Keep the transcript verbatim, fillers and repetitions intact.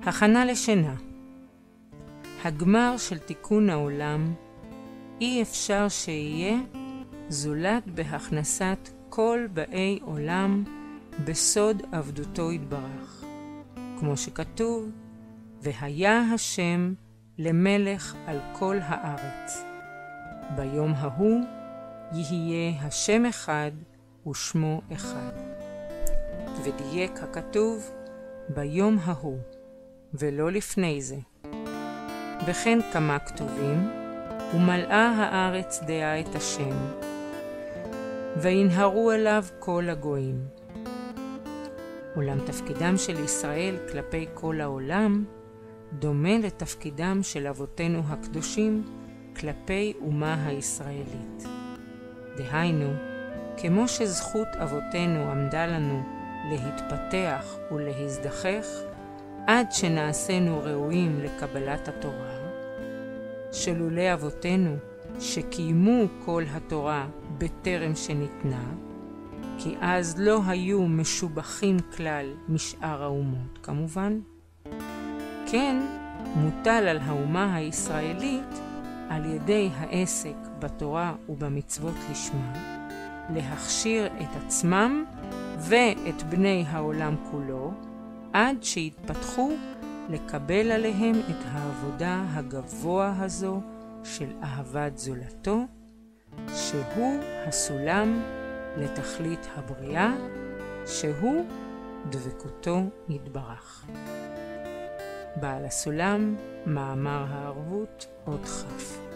הכנה לשינה. הגמר של תיקון העולם אי אפשר שיהיה זולת בהכנסת כל באי עולם בסוד עבדותו יתברך. כמו שכתוב, והיה השם למלך על כל הארץ. ביום ההוא יהיה השם אחד ושמו אחד. ודייק הכתוב ביום ההוא, ולא לפני זה. וכן כמה כתובים, ומלאה הארץ דעה את השם, וינהרו אליו כל הגויים. אולם תפקידם של ישראל כלפי כל העולם דומה לתפקידם של אבותינו הקדושים כלפי אומה הישראלית. דהיינו, כמו שזכות אבותינו עמדה לנו להתפתח ולהזדחך עד שנעשינו ראויים לקבלת התורה, שלולי אבותינו שקיימו כל התורה בטרם שניתנה, כי אז לא היו משובחים כלל משאר האומות כמובן, כן מוטל על האומה הישראלית על ידי העסק בתורה ובמצוות לשמה להכשיר את עצמם ואת בני העולם כולו עד שיתפתחו לקבל עליהם את העבודה הגבוה הזו של אהבת זולתו, שהוא הסולם לתכלית הבריאה, שהוא דבקותו יתברך. בעל הסולם, מאמר הערבות, עוד חף.